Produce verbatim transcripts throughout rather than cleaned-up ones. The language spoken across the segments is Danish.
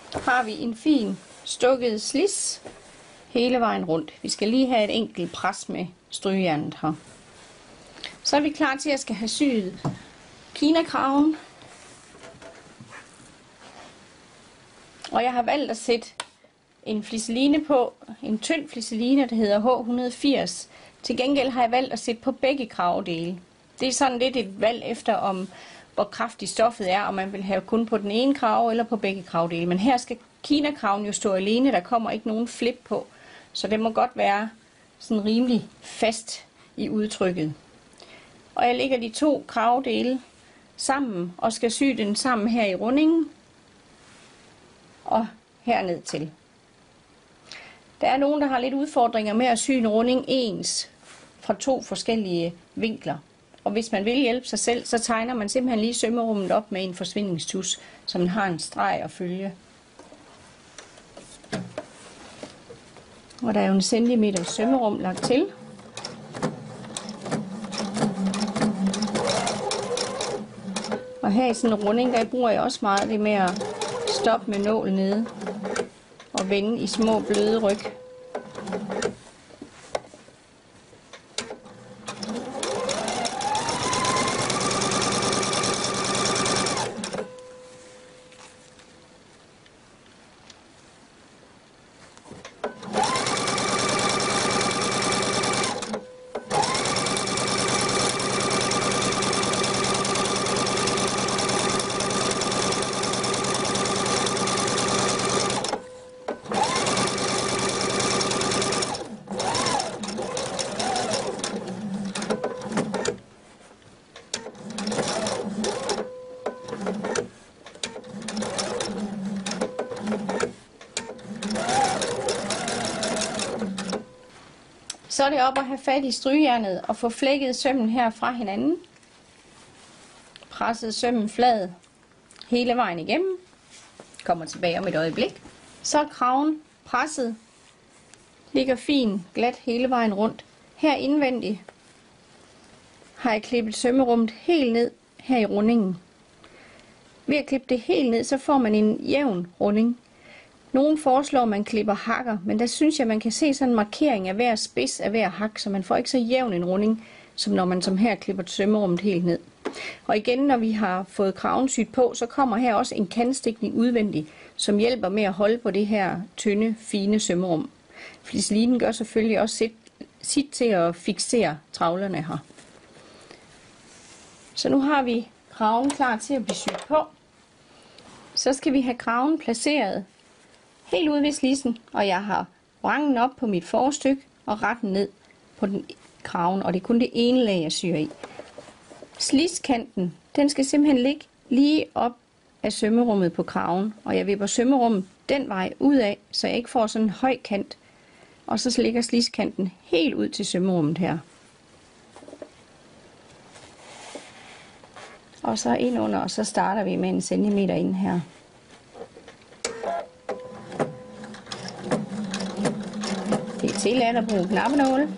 har vi en fin stukket slis hele vejen rundt. Vi skal lige have et enkelt pres med strygejernet her. Så er vi klar til at skal have syet kinakraven. Og jeg har valgt at sætte en flisseline på, en tynd flisseline, der hedder H et hundrede og firs. Til gengæld har jeg valgt at sætte på begge kravdele. Det er sådan lidt et valg efter, om hvor kraftigt stoffet er, om man vil have kun på den ene krav eller på begge kravdele. Men her skal kinakraven jo stå alene, der kommer ikke nogen flip på. Så det må godt være sådan rimelig fast i udtrykket. Og jeg lægger de to kravdele sammen og skal sy den sammen her i rundingen og herned til. Der er nogen, der har lidt udfordringer med at sy en runding ens fra to forskellige vinkler. Og hvis man vil hjælpe sig selv, så tegner man simpelthen lige sømmerummet op med en forsvindingstus, så man har en streg at følge. Og der er jo en centimeter sømmerum lagt til. Og her i sådan en runding, der bruger jeg også meget det med at stoppe med nål nede og vende i små bløde ryg. Så er det op at have fat i strygejernet og få flækket sømmen her fra hinanden. Presset sømmen flad hele vejen igennem. Kommer tilbage om et øjeblik. Så er kraven presset. Ligger fint glat hele vejen rundt. Her indvendigt har jeg klippet sømmerummet helt ned her i rundingen. Ved at klippe det helt ned, så får man en jævn runding. Nogen foreslår, at man klipper hakker, men der synes jeg, man kan se sådan en markering af hver spids af hver hak, så man får ikke så jævn en runding, som når man som her klipper sømmerummet helt ned. Og igen, når vi har fået kraven syet på, så kommer her også en kantstikning udvendigt, som hjælper med at holde på det her tynde, fine sømmerum. Flislinen gør selvfølgelig også sit, sit til at fiksere travlerne her. Så nu har vi kraven klar til at blive syet på. Så skal vi have kraven placeret helt ude ved slidsen, og jeg har vrangen op på mit forstykke og retten ned på den kraven, og det er kun det ene lag, jeg syr i. Slidskanten, den skal simpelthen ligge lige op af sømmerummet på kraven, og jeg vipper sømmerummet den vej ud af, så jeg ikke får sådan en høj kant, og så ligger slidskanten helt ud til sømmerummet her. Og så ind under, og så starter vi med en centimeter ind her. Det er tilladt at bruge knappenåle.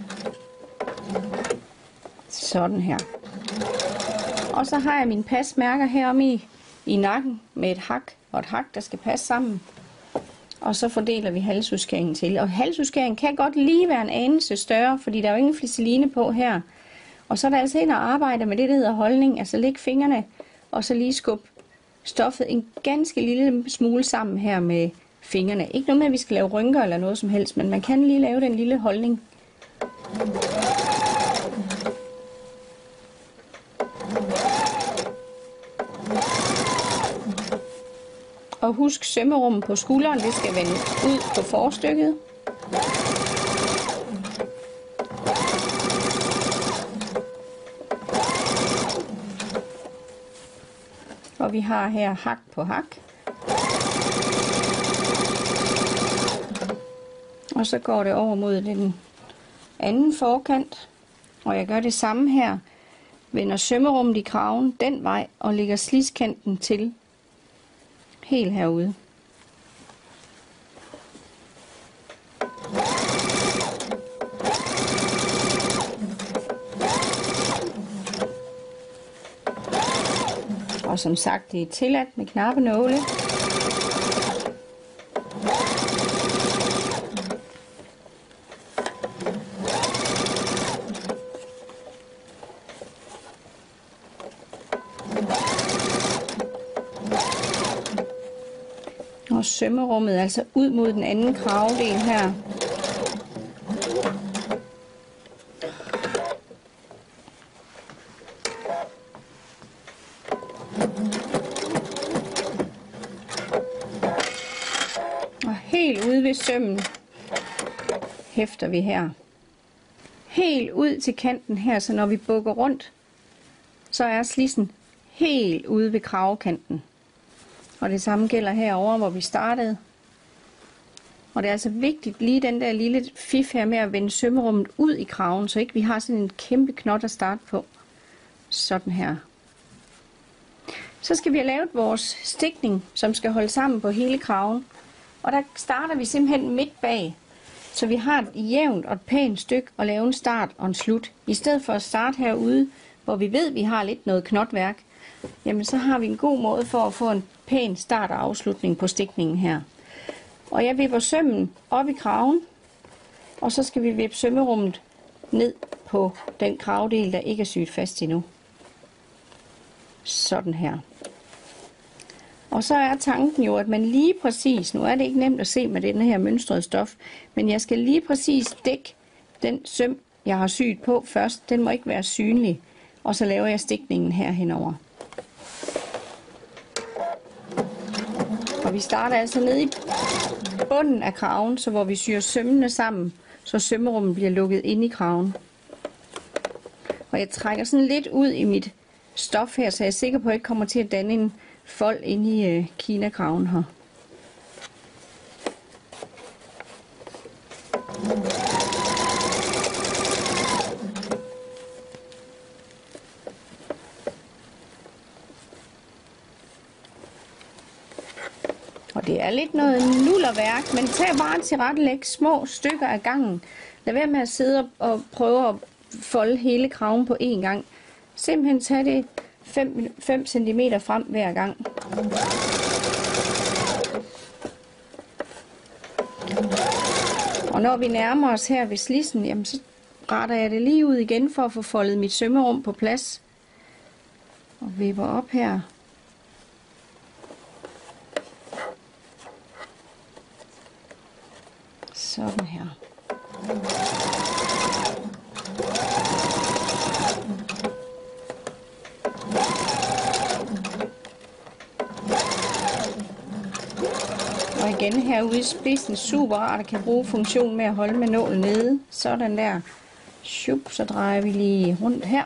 Sådan her. Og så har jeg mine pasmærker heromme i, i nakken med et hak og et hak, der skal passe sammen. Og så fordeler vi halsudskæringen til. Og halsudskæringen kan godt lige være en anelse større, fordi der er jo ingen flisseline på her. Og så er der altså ind og arbejde med det, der hedder holdning. Altså læg fingrene, og så lige skub stoffet en ganske lille smule sammen her med fingrene. Ikke noget med, at vi skal lave rynker eller noget som helst, men man kan lige lave den lille holdning. Og husk sømmerummet på skulderen, det skal vende ud på forstykket. Og vi har her hak på hak. Og så går det over mod den anden forkant. Og jeg gør det samme her. Vender sømmerummet i kraven den vej og lægger slidskanten til helt herude. Og som sagt, det er tilladt med knappenåle. sømmerummet, altså ud mod den anden kravedel her. Og helt ude ved sømmen hæfter vi her. Helt ud til kanten her, så når vi bukker rundt, så er slidsen helt ude ved kravekanten. Og det samme gælder herover, hvor vi startede. Og det er altså vigtigt lige den der lille fif her med at vende sømmerummet ud i kraven, så ikke vi har sådan en kæmpe knot at starte på. Sådan her. Så skal vi have lavet vores stikning, som skal holde sammen på hele kraven. Og der starter vi simpelthen midt bag. Så vi har et jævnt og et pænt stykke at lave en start og en slut. I stedet for at starte herude, hvor vi ved, at vi har lidt noget knotværk, jamen så har vi en god måde for at få en pæn start og afslutning på stikningen her. Og jeg vipper sømmen op i kraven, og så skal vi vippe sømmerummet ned på den kravedel, der ikke er syet fast endnu. Sådan her. Og så er tanken jo, at man lige præcis, nu er det ikke nemt at se med den her mønstrede stof, men jeg skal lige præcis dække den søm, jeg har syet på først. Den må ikke være synlig. Og så laver jeg stikningen her henover. Og vi starter altså nede i bunden af kraven, så hvor vi syr sømmene sammen, så sømmerummet bliver lukket ind i kraven. Og jeg trækker sådan lidt ud i mit stof her, så jeg er sikker på, at jeg ikke kommer til at danne en fold inde i øh, kinakraven her. Og det er lidt noget nullerværk, men tag bare til rettelæg små stykker af gangen. Lad være med at sidde og prøve at folde hele kraven på én gang. Simpelthen tag det fem centimeter frem hver gang. Og når vi nærmer os her ved slidsen, jamen så retter jeg det lige ud igen for at få foldet mit sømmerum på plads. Og vipper op her. Sådan her. Og igen herude i spidsen, super rart at kan bruge funktionen med at holde med nålen nede. Sådan der. Shup, så drejer vi lige rundt her.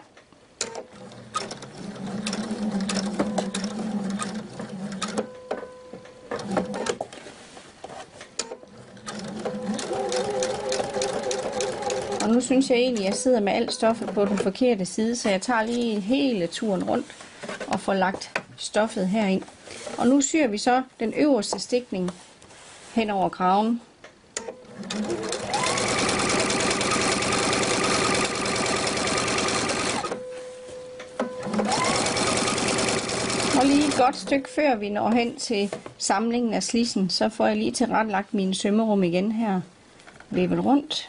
Og nu synes jeg egentlig, at jeg sidder med alt stoffet på den forkerte side, så jeg tager lige hele turen rundt og får lagt stoffet herind. Og nu syr vi så den øverste stikning hen over kraven. Og lige et godt stykke før vi når hen til samlingen af slidsen, så får jeg lige tilrettelagt mine sømmerum igen her. Vippet rundt.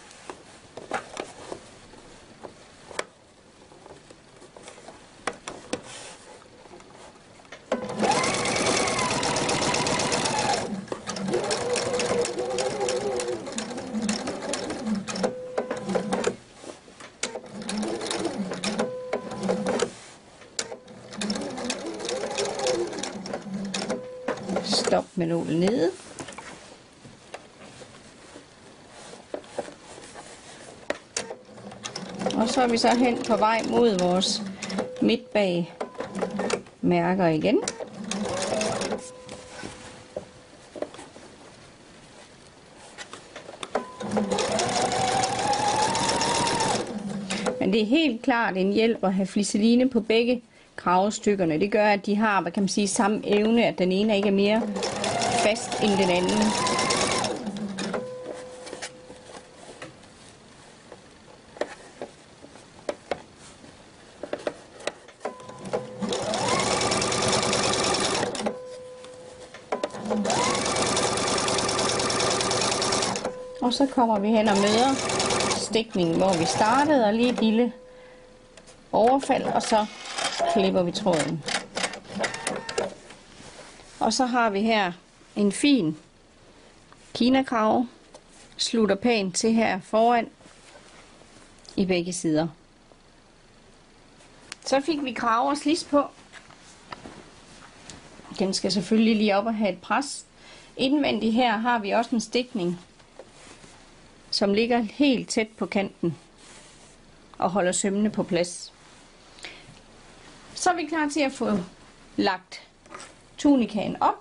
Stop med nålen nede. Og så er vi så hen på vej mod vores midtbag mærker igen. Men det er helt klart en hjælp at have flisseline på begge kravestykkerne. Det gør, at de har, hvad kan man sige, samme evne, at den ene ikke er mere fast end den anden. Og så kommer vi hen og møder stikningen, hvor vi startede, og lige et lille overfald, og så klipper vi tråden. Og så har vi her en fin kinakrave, slutter pænt til her foran i begge sider. Så fik vi krave og slis på. Den skal selvfølgelig lige op og have et pres. Indvendigt her har vi også en stikning, som ligger helt tæt på kanten og holder sømmene på plads. Så er vi klar til at få lagt tunikaen op.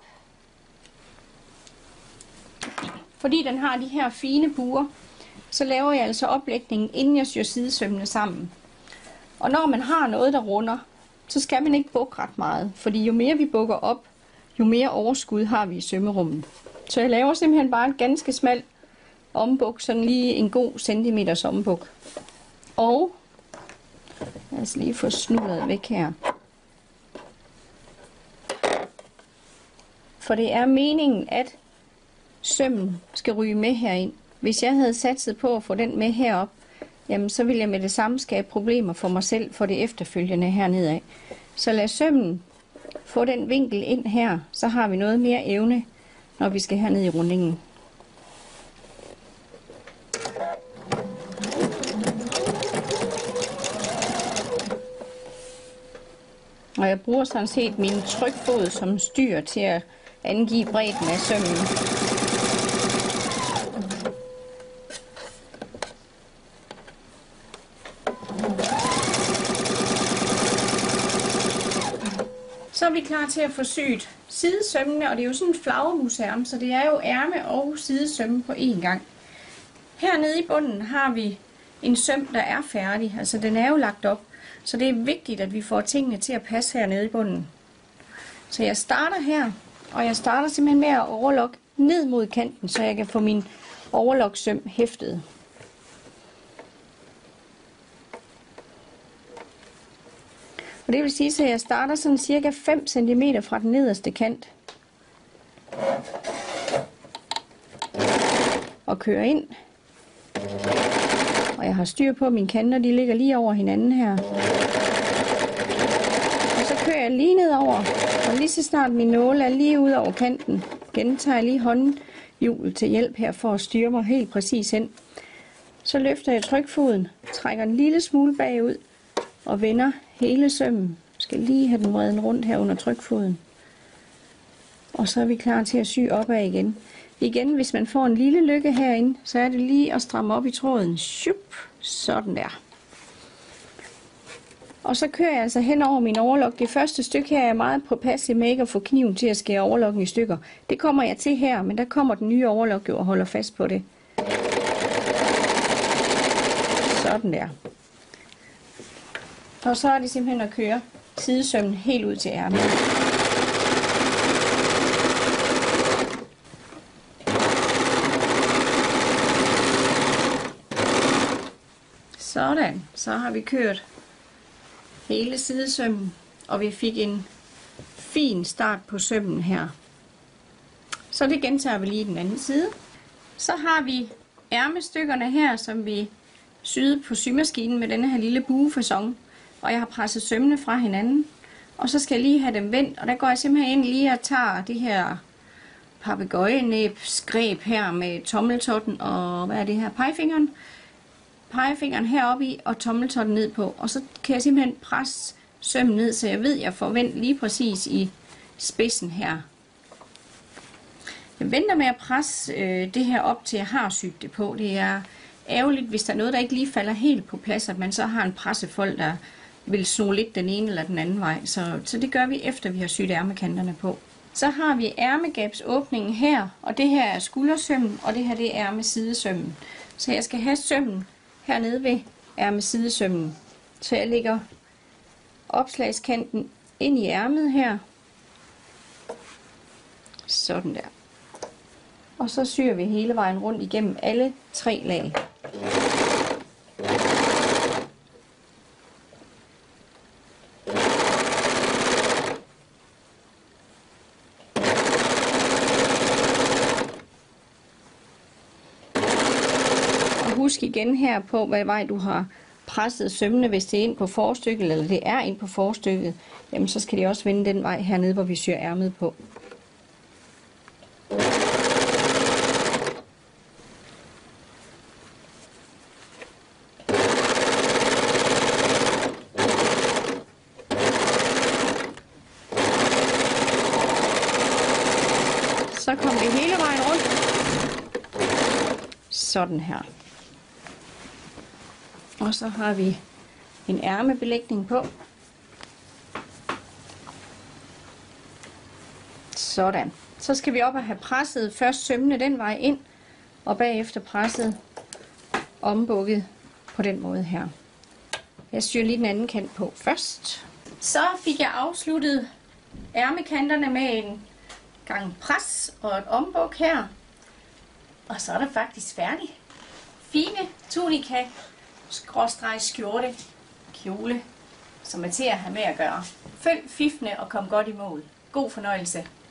Fordi den har de her fine buer, så laver jeg altså oplægningen, inden jeg syr sidesømmene sammen. Og når man har noget, der runder, så skal man ikke bukke ret meget. Fordi jo mere vi bukker op, jo mere overskud har vi i sømmerummet. Så jeg laver simpelthen bare en ganske smal ombuk, sådan lige en god centimeters ombuk. Og lad os lige få snudret væk her. For det er meningen, at sømmen skal ryge med herind. Hvis jeg havde satset på at få den med herop, jamen så ville jeg med det samme skabe problemer for mig selv for det efterfølgende hernede af. Så lad sømmen få den vinkel ind her, så har vi noget mere evne, når vi skal herned i rundingen. Og jeg bruger sådan set min trykfod som styr til at angive bredden af sømmen. Så er vi klar til at få syet sidesømmene, og det er jo sådan en flagermusærme, så det er jo ærme og sidesømme på én gang. Hernede i bunden har vi en søm, der er færdig, altså den er jo lagt op, så det er vigtigt, at vi får tingene til at passe hernede i bunden. Så jeg starter her, og jeg starter simpelthen med at overlokke ned mod kanten, så jeg kan få min overloksøm hæftet. Og det vil sige, at jeg starter sådan cirka fem centimeter fra den nederste kant. Og kører ind. Og jeg har styr på, at mine kanter de ligger lige over hinanden her. Og så kører jeg lige ned over. Og lige så snart min nåle er lige ud over kanten, gentager jeg lige håndhjulet til hjælp her for at styre mig helt præcis hen. Så løfter jeg trykfoden, trækker en lille smule bagud og vender hele sømmen. Skal lige have den vreden rundt her under trykfoden. Og så er vi klar til at sy opad igen. Igen, hvis man får en lille lykke herinde, så er det lige at stramme op i tråden. Shup, sådan der. Og så kører jeg altså hen over min overlok. Det første stykke her er jeg meget påpasselig med ikke at få kniven til at skære overlokken i stykker. Det kommer jeg til her, men der kommer den nye overlok jo og holder fast på det. Sådan der. Og så er det simpelthen at køre sidesømmen helt ud til ærmet. Sådan, så har vi kørt hele sidesømmen, og vi fik en fin start på sømmen her. Så det gentager vi lige den anden side. Så har vi ærmestykkerne her, som vi syede på symaskinen med denne her lille buefacon. Og jeg har presset sømmene fra hinanden. Og så skal jeg lige have dem vendt, og der går jeg simpelthen ind lige og tager det her papegøjenæbsgreb her med tommeltotten og hvad er det her, pegefingeren. Pegefingeren heroppe i og tommeltotten ned på. Og så kan jeg simpelthen presse sømmen ned, så jeg ved, at jeg får vendt lige præcis i spidsen her. Jeg venter med at presse øh, det her op til jeg har syet det på. Det er ærgerligt, hvis der er noget, der ikke lige falder helt på plads, at man så har en pressefold, der vil sno lidt den ene eller den anden vej. Så, så det gør vi efter vi har syet ærmekanterne på. Så har vi ærmegabsåbningen her, og det her er skuldersømmen, og det her det er ærmesidesømmen. Så jeg skal have sømmen hernede ved ærmesidesømmen. Så jeg lægger opslagskanten ind i ærmet her. Sådan der. Og så syr vi hele vejen rundt igennem alle tre lag. Husk igen her på, hvad vej du har presset sømmene, hvis det er ind på forstykket, eller det er ind på forstykket, jamen så skal de også vende den vej hernede, hvor vi syr ærmet på. Så kom det hele vejen rundt. Sådan her. Og så har vi en ærmebelægning på. Sådan. Så skal vi op og have presset først sømmene den vej ind, og bagefter presset ombukket på den måde her. Jeg syr lige den anden kant på først. Så fik jeg afsluttet ærmekanterne med en gang pres og et ombuk her. Og så er det faktisk færdigt. Fine tunika, skråstreg skjorte, kjole, som er til at have med at gøre. Følg fifne og kom godt i mål. God fornøjelse.